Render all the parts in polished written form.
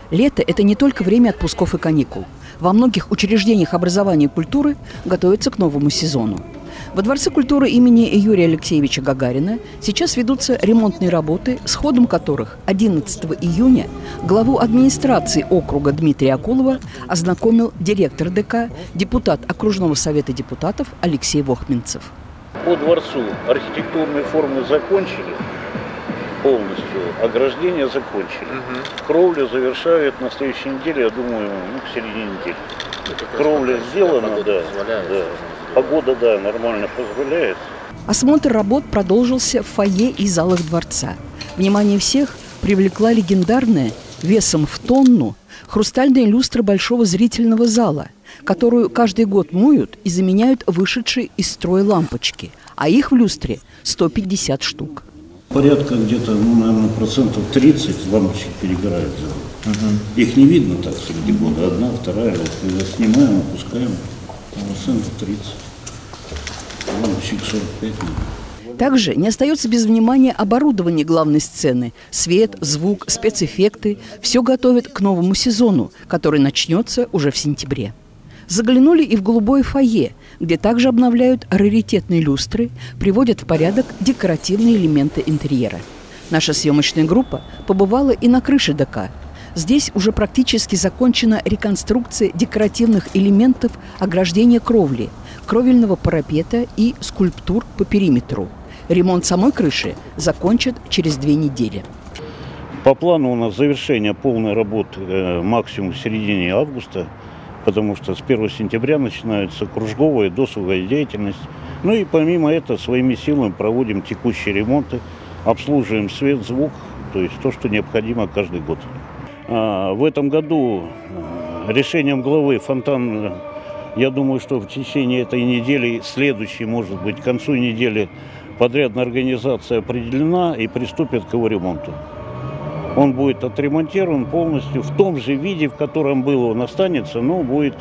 Лето – это не только время отпусков и каникул. Во многих учреждениях образования и культуры готовятся к новому сезону. Во Дворце культуры имени Юрия Алексеевича Гагарина сейчас ведутся ремонтные работы, с ходом которых 11 июня главу администрации округа Дмитрия Акулова ознакомил директор ДК, депутат окружного совета депутатов Алексей Вохминцев. По дворцу архитектурные формы закончили полностью, ограждение закончили. Кровлю завершают на следующей неделе, я думаю, к середине недели. Кровля сделана, да. Погода, да, нормально позволяет. Осмотр работ продолжился в фойе и залах дворца. Внимание всех привлекла легендарная, весом в тонну, хрустальная люстра большого зрительного зала, которую каждый год моют и заменяют вышедшие из строя лампочки, а их в люстре 150 штук. Порядка где-то, наверное, процентов 30 лампочек перегорают в зале. Их не видно так среди года. Одна, вторая. Вот, когда снимаем, опускаем, процентов 30. Лампочек 45. Также не остается без внимания оборудование главной сцены. Свет, звук, спецэффекты – все готовят к новому сезону, который начнется уже в сентябре. Заглянули и в голубое фойе, где также обновляют раритетные люстры, приводят в порядок декоративные элементы интерьера. Наша съемочная группа побывала и на крыше ДК. Здесь уже практически закончена реконструкция декоративных элементов ограждения кровли, кровельного парапета и скульптур по периметру. Ремонт самой крыши закончат через 2 недели. По плану у нас завершение полной работы максимум в середине августа, потому что с 1 сентября начинается кружковая, досуговая деятельность. Ну и помимо этого своими силами проводим текущие ремонты, обслуживаем свет, звук, то есть то, что необходимо каждый год. В этом году решением главы фонтан, я думаю, что в течение этой недели, следующей, может быть, к концу недели, подрядная организация определена и приступит к его ремонту. Он будет отремонтирован полностью в том же виде, в котором был он останется, но будет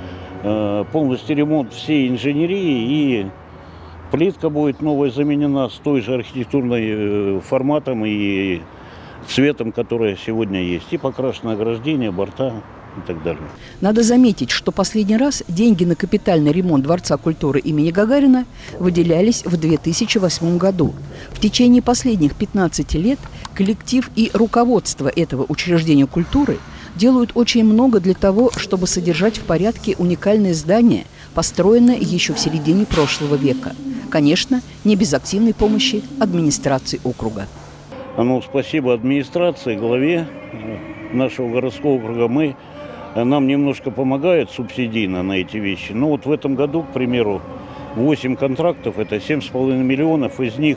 полностью ремонт всей инженерии, и плитка будет новая заменена с той же архитектурной форматом и цветом, который сегодня есть, и покрашено ограждение, борта и так далее. Надо заметить, что последний раз деньги на капитальный ремонт Дворца культуры имени Гагарина выделялись в 2008 году. В течение последних 15 лет коллектив и руководство этого учреждения культуры делают очень много для того, чтобы содержать в порядке уникальное здание, построенное еще в середине прошлого века. Конечно, не без активной помощи администрации округа. Спасибо администрации, главе нашего городского округа. Нам немножко помогают субсидийно на эти вещи. Но вот в этом году, к примеру, 8 контрактов, это 7,5 миллионов, из них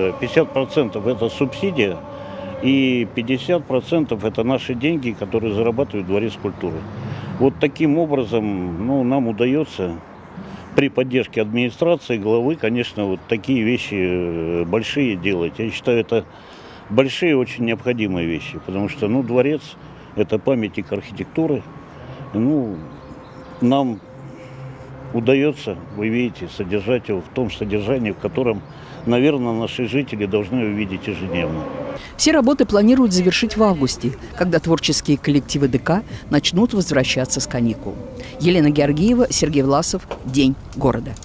50% это субсидия, и 50% это наши деньги, которые зарабатывает Дворец культуры. Вот таким образом нам удается при поддержке администрации, главы, конечно, вот такие вещи большие делать. Я считаю, это большие, очень необходимые вещи, потому что, дворец – это памятник архитектуры. Нам удается, вы видите, содержать его в том содержании, в котором, наверное, наши жители должны увидеть ежедневно. Все работы планируют завершить в августе, когда творческие коллективы ДК начнут возвращаться с каникул. Елена Георгиева, Сергей Власов. День города.